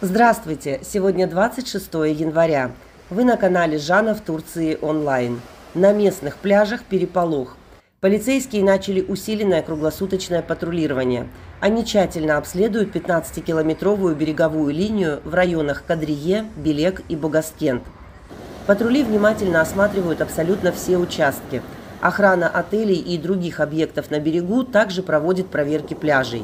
Здравствуйте! Сегодня 26 января. Вы на канале Жана в Турции онлайн. На местных пляжах переполох. Полицейские начали усиленное круглосуточное патрулирование. Они тщательно обследуют 15-километровую береговую линию в районах Кадрие, Белек и Богаскент. Патрули внимательно осматривают абсолютно все участки. Охрана отелей и других объектов на берегу также проводит проверки пляжей.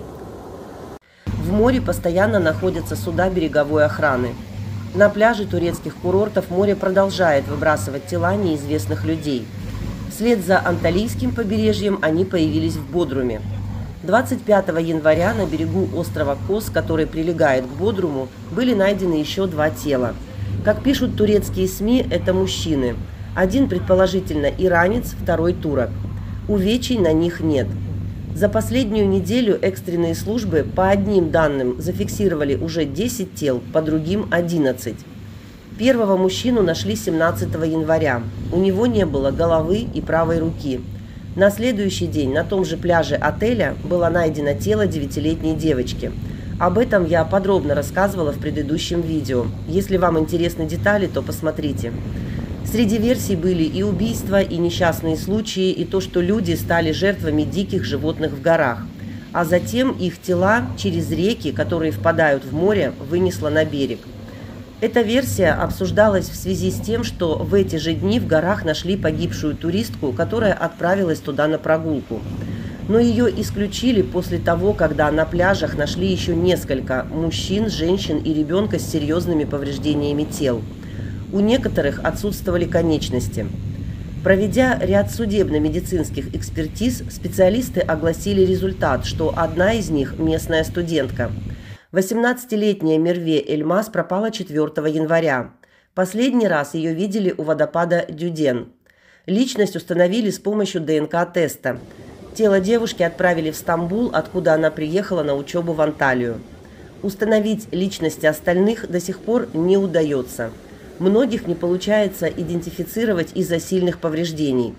В море постоянно находятся суда береговой охраны. На пляже турецких курортов море продолжает выбрасывать тела неизвестных людей. Вслед за Анталийским побережьем они появились в Бодруме. 25 января на берегу острова Кос, который прилегает к Бодруму, были найдены еще 2 тела. Как пишут турецкие СМИ, это мужчины. Один предположительно иранец, второй турок. Увечий на них нет. За последнюю неделю экстренные службы по одним данным зафиксировали уже 10 тел, по другим 11. Первого мужчину нашли 17 января. У него не было головы и правой руки. На следующий день на том же пляже отеля было найдено тело 9-летней девочки. Об этом я подробно рассказывала в предыдущем видео. Если вам интересны детали, то посмотрите. Среди версий были и убийства, и несчастные случаи, и то, что люди стали жертвами диких животных в горах. А затем их тела через реки, которые впадают в море, вынесло на берег. Эта версия обсуждалась в связи с тем, что в эти же дни в горах нашли погибшую туристку, которая отправилась туда на прогулку. Но ее исключили после того, когда на пляжах нашли еще несколько мужчин, женщин и ребенка с серьезными повреждениями тел. У некоторых отсутствовали конечности. Проведя ряд судебно-медицинских экспертиз, специалисты огласили результат, что одна из них – местная студентка. 18-летняя Мерве Эльмаз пропала 4 января. Последний раз ее видели у водопада Дюден. Личность установили с помощью ДНК-теста. Тело девушки отправили в Стамбул, откуда она приехала на учебу в Анталию. Установить личности остальных до сих пор не удается. Многих не получается идентифицировать из-за сильных повреждений.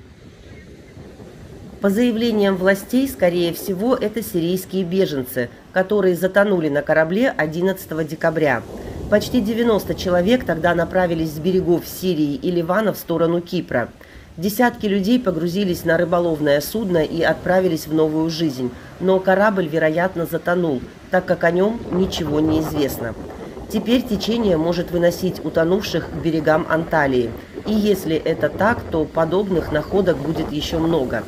По заявлениям властей, скорее всего, это сирийские беженцы, которые затонули на корабле 11 декабря. Почти 90 человек тогда направились с берегов Сирии и Ливана в сторону Кипра. Десятки людей погрузились на рыболовное судно и отправились в новую жизнь, но корабль, вероятно, затонул, так как о нем ничего не известно. Теперь течение может выносить утонувших к берегам Анталии. И если это так, то подобных находок будет еще много.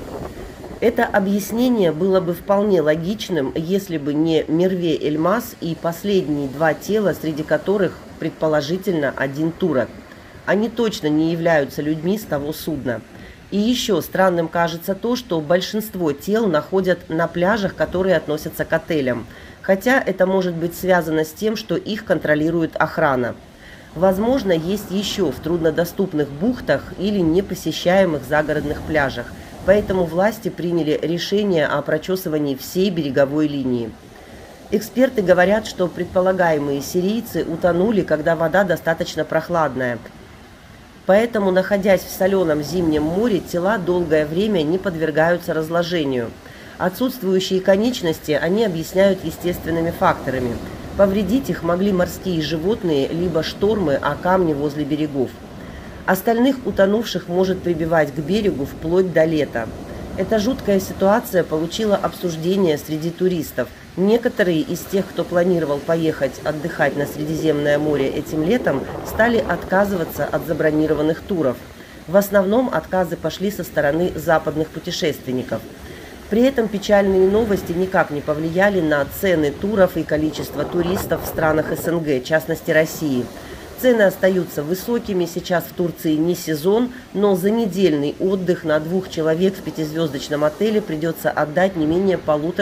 Это объяснение было бы вполне логичным, если бы не Мерве Эльмаз и последние 2 тела, среди которых, предположительно, 1 турок. Они точно не являются людьми с того судна. И еще странным кажется то, что большинство тел находят на пляжах, которые относятся к отелям. Хотя это может быть связано с тем, что их контролирует охрана. Возможно, есть еще в труднодоступных бухтах или непосещаемых загородных пляжах. Поэтому власти приняли решение о прочесывании всей береговой линии. Эксперты говорят, что предполагаемые сирийцы утонули, когда вода достаточно прохладная. Поэтому, находясь в соленом зимнем море, тела долгое время не подвергаются разложению. Отсутствующие конечности они объясняют естественными факторами. Повредить их могли морские животные, либо штормы о камни возле берегов. Остальных утонувших может прибивать к берегу вплоть до лета. Эта жуткая ситуация получила обсуждение среди туристов. Некоторые из тех, кто планировал поехать отдыхать на Средиземное море этим летом, стали отказываться от забронированных туров. В основном отказы пошли со стороны западных путешественников. При этом печальные новости никак не повлияли на цены туров и количество туристов в странах СНГ, в частности России. Цены остаются высокими, сейчас в Турции не сезон, но за недельный отдых на 2 человек в 5-звездочном отеле придется отдать не менее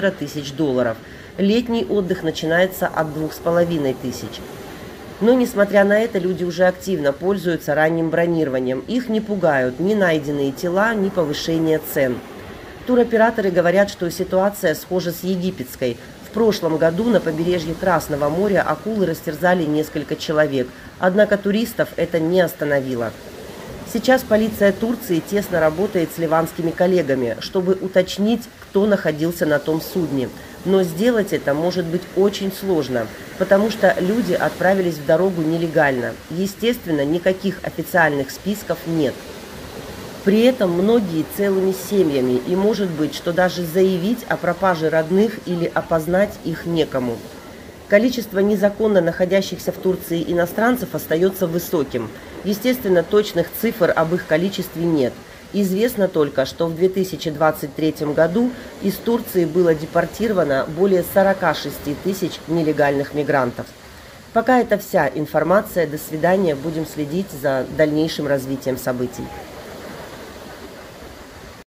$1500. Летний отдых начинается от 2500. Но, несмотря на это, люди уже активно пользуются ранним бронированием. Их не пугают ни найденные тела, ни повышение цен. Туроператоры говорят, что ситуация схожа с египетской. В прошлом году на побережье Красного моря акулы растерзали несколько человек, однако туристов это не остановило. Сейчас полиция Турции тесно работает с ливанскими коллегами, чтобы уточнить, кто находился на том судне. Но сделать это может быть очень сложно, потому что люди отправились в дорогу нелегально. Естественно, никаких официальных списков нет. При этом многие целыми семьями, и может быть, что даже заявить о пропаже родных или опознать их некому. Количество незаконно находящихся в Турции иностранцев остается высоким. Естественно, точных цифр об их количестве нет. Известно только, что в 2023 году из Турции было депортировано более 46 тысяч нелегальных мигрантов. Пока это вся информация. До свидания. Будем следить за дальнейшим развитием событий.